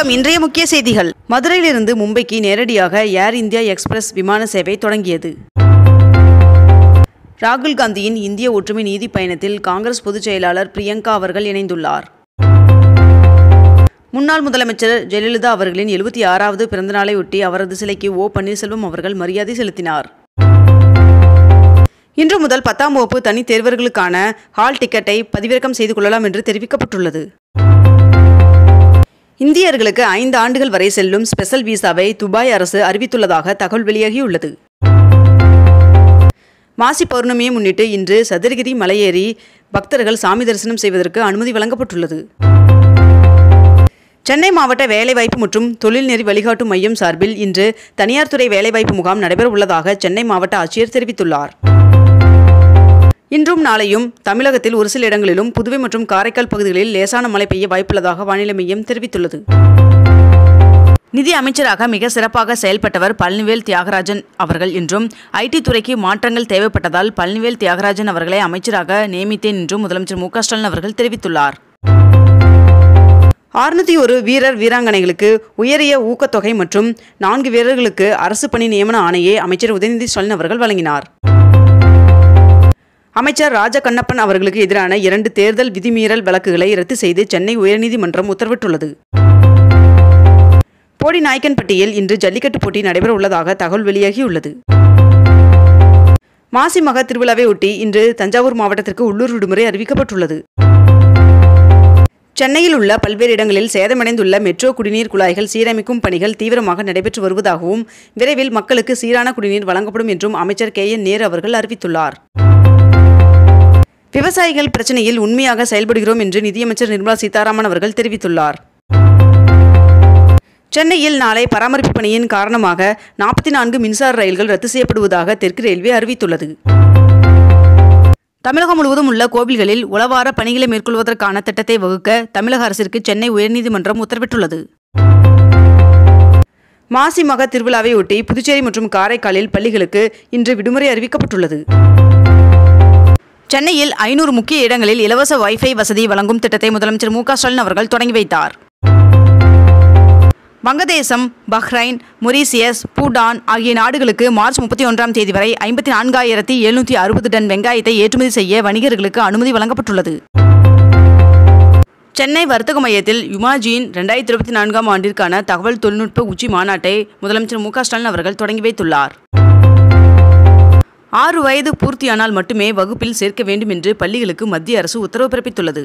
வணக்கம். இன்றைய முக்கிய செய்திகள். மதுரையிலிருந்து மும்பைக்கு நேரடியாக ஏர் இந்தியா எக்ஸ்பிரஸ் விமான சேவை தொடங்கியது. ராகுல் காந்தியின் இந்திய ஒற்றுமை நீதி பயணத்தில் காங்கிரஸ் பொதுச் செயலாளர் பிரியங்கா அவர்கள் இணைந்துள்ளார். முன்னாள் முதலமைச்சர் ஜெயலலிதா அவர்களின் 76வது பிறந்தநாளையொட்டி அவரது சிலைக்கு ஓ. பன்னீர்செல்வம் அவர்கள் மரியாதை செலுத்தினார். இன்று முதல் 10ஆம் வகுப்பு தனித் தேர்வர்களுக்கான ஹால் டிக்கெட்டை பதிவிறக்கம் செய்து கொள்ளலாம் என்று தெரிவிக்கப்பட்டுள்ளது. இந்தியர்களுக்கு 5 ஆண்டுகள் வரை செல்லும் ஸ்பெஷல் விசாவை துபாய் அரசு அறிவித்துள்ளதாக தகவல் வெளியாகியுள்ளது. மாசி பௌர்ணமியை முன்னிட்டு இன்று சதுரகிரி மலையேறி பக்தர்கள் சாமி தரிசனம் செய்வதற்கு அனுமதி வழங்கப்பட்டுள்ளது. சென்னை மாவட்ட வேலைவாய்ப்பு மற்றும் தொழில்நெறி வழிகாட்டும் மையம் சார்பில் இன்று தனியார் துறை வேலைவாய்ப்பு முகாம் நடைபெற உள்ளதாக சென்னை மாவட்ட ஆட்சியர் தெரிவித்துள்ளார். இன்றும் நாளையும் தமிழகத்தில் ஒரு சில இடங்களிலும் புதுவை மற்றும் காரைக்கால் பகுதிகளில் லேசான மழை பெய்ய வாய்ப்புள்ளதாக வானிலை மையம் தெரிவித்துள்ளது. நிதி அமைச்சராக மிக சிறப்பாக செயல்பட்டவர் பழனிவேல் தியாகராஜன் அவர்கள் என்றும், ஐடி துறைக்கு மாற்றங்கள் தேவைப்பட்டதால் பழனிவேல் தியாகராஜன் அவர்களை அமைச்சராக நியமித்தேன் என்றும் முதலமைச்சர் மு.க. ஸ்டாலின் அவர்கள் தெரிவித்துள்ளார். 601 வீரர் வீராங்கனைகளுக்கு உயரிய ஊக்கத்தொகை மற்றும் 4 வீரர்களுக்கு அரசு பணி நியமன ஆணையை அமைச்சர் உதயநிதி ஸ்டாலின் அவர்கள் வழங்கினார். அமைச்சர் ராஜ கண்ணப்பன் அவர்களுக்கு எதிரான 2 தேர்தல் விதிமீறல் வழக்குகளை ரத்து செய்து சென்னை உயர்நீதிமன்றம் உத்தரவிட்டுள்ளது. போடி நாயக்கன்பட்டியில் இன்று ஜல்லிக்கட்டு போட்டி நடைபெற உள்ளதாக தகவல் வெளியாகியுள்ளது. மாசி மக திருவிழாவை ஒட்டி இன்று தஞ்சாவூர் மாவட்டத்திற்கு உள்ளூர் விடுமுறை அறிவிக்கப்பட்டுள்ளது. சென்னையில் உள்ள பல்வேறு இடங்களில் சேதமடைந்துள்ள மெட்ரோ குடிநீர் குழாய்கள் சீரமைக்கும் பணிகள் தீவிரமாக நடைபெற்று வருவதாகவும், விரைவில் மக்களுக்கு சீரான குடிநீர் வழங்கப்படும் என்றும் அமைச்சர் கே.என். நேரு அவர்கள் அறிவித்துள்ளார். விவசாயிகள் பிரச்சனையில் உண்மையாக செயல்படுகிறோம் என்று நிதியமைச்சர் நிர்மலா சீதாராமன் அவர்கள் தெரிவித்துள்ளார். சென்னையில் நாளை பராமரிப்பு பணியின் காரணமாக 44 மின்சார ரயில்கள் ரத்து செய்யப்படுவதாக தெற்கு ரயில்வே அறிவித்துள்ளது. தமிழகம் முழுவதும் உள்ள கோவில்களில் உளவார பணிகளை மேற்கொள்வதற்கான திட்டத்தை வகுக்க தமிழக அரசிற்கு சென்னை உயர்நீதிமன்றம் உத்தரவிட்டுள்ளது. மாசி மக திருவிழாவை ஒட்டி புதுச்சேரி மற்றும் காரைக்காலில் பள்ளிகளுக்கு இன்று விடுமுறை அறிவிக்கப்பட்டுள்ளது. சென்னையில் 500 முக்கிய இடங்களில் இலவச வைஃபை வசதி வழங்கும் திட்டத்தை முதலமைச்சர் மு.க. ஸ்டாலின் அவர்கள் தொடங்கி வைத்தார். வங்கதேசம், பஹ்ரைன், மொரீசியஸ், பூடான் ஆகிய நாடுகளுக்கு மார்ச் 31ஆம் தேதி வரை 54,760 டன் வெங்காயத்தை ஏற்றுமதி செய்ய வணிகர்களுக்கு அனுமதி வழங்கப்பட்டுள்ளது. சென்னை வர்த்தக மையத்தில் யுமாஜியின் 2024ஆம் ஆண்டிற்கான தகவல் தொழில்நுட்ப உச்சி மாநாட்டை முதலமைச்சர் மு.க. ஸ்டாலின் அவர்கள் தொடங்கி வைத்துள்ளார். 6 வயது பூர்த்தியானால் மட்டுமே வகுப்பில் சேர்க்க வேண்டும் என்று பள்ளிகளுக்கு மத்திய அரசு உத்தரவு பிறப்பித்துள்ளது.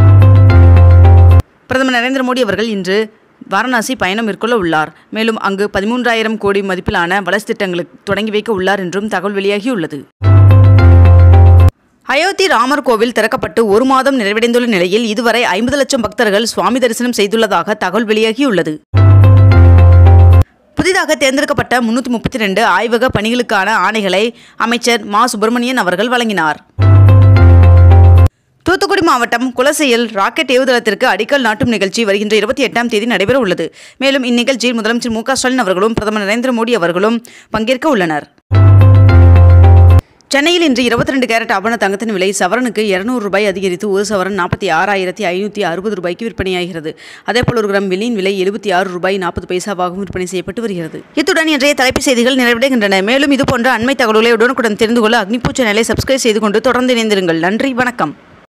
பிரதமர் நரேந்திர மோடி அவர்கள் இன்று வாரணாசி பயணம் மேற்கொள்ள உள்ளார். மேலும் அங்கு 13,000 கோடி மதிப்பிலான வளர்ச்சி திட்டங்களுக்கு தொடங்கி வைக்க உள்ளார் என்றும் தகவல் வெளியாகியுள்ளது. அயோத்தி ராமர் கோவில் திறக்கப்பட்டு 1 மாதம் நிறைவடைந்துள்ள நிலையில் இதுவரை 50 லட்சம் பக்தர்கள் சுவாமி தரிசனம் செய்துள்ளதாக தகவல் வெளியாகியுள்ளது. புதிதாக தேர்ந்தெடுக்கப்பட்ட 332 ஆய்வக பணிகளுக்கான ஆணைகளை அமைச்சர் மா. சுப்பிரமணியன் அவர்கள் வழங்கினார். தூத்துக்குடி மாவட்டம் குலசையில் ராக்கெட் ஏவுதளத்திற்கு அடிக்கல் நாட்டும் நிகழ்ச்சி வருகின்ற 28ஆம் தேதி நடைபெற உள்ளது. மேலும் இந்நிகழ்ச்சியில் முதலமைச்சர் மு.க. ஸ்டாலின் அவர்களும் பிரதமர் நரேந்திர மோடி அவர்களும் பங்கேற்க உள்ளனர். சென்னையில் இன்று 22 கேரட் ஆபண தங்கத்தின் விலை சவரனுக்கு 200 ரூபாய் அதிகரித்து ஒரு சவரன் 46,560 ரூபாய்க்கு விற்பனையாகிறது. அதேபோல் 1 கிராம் வெள்ளியின் விலை 76 ரூபாய் 40 பைசாவாகவும் விற்பனை செய்யப்பட்டு வருகிறது. இத்துடன் இன்றைய தலைப்புச் செய்திகள் நிறைவடைகின்றன. மேலும் இதுபோன்ற அண்மை தகவல்களை உடனுக்குடன் தெரிந்து கொள்ள அக்னிபூ சேனலை சப்ஸ்கிரைப் செய்து கொண்டு தொடர்ந்து இணைந்திருங்கள். நன்றி, வணக்கம்.